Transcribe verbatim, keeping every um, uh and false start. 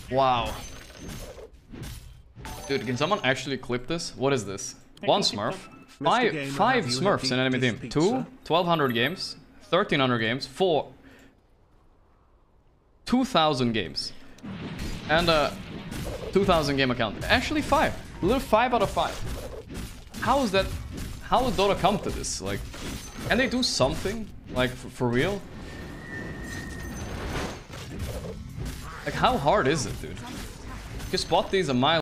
Wow. Dude, can someone actually clip this? What is this? One Smurf. Five, five Smurfs in enemy team. Two, twelve hundred games. thirteen hundred games. Four. two thousand games. And a two thousand game account. Actually five. A little five out of five. How is that? How did Dota come to this? Like, can they do something? Like, for, for real? Like, how hard is it, dude? You can spot these a mile.